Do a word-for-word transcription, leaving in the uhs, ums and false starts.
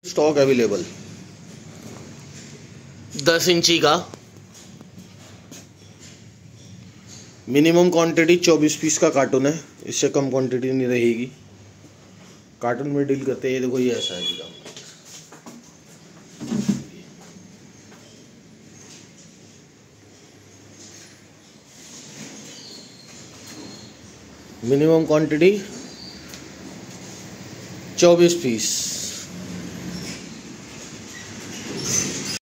Stock available दस इंची का मिनिमम क्वांटिटी चौबीस पीस का कार्टून है, इससे कम क्वांटिटी नहीं रहेगी। कार्टून में डील करते हैं। ये देखो, ये ऐसा है जी। मिनिमम क्वांटिटी चौबीस पीस।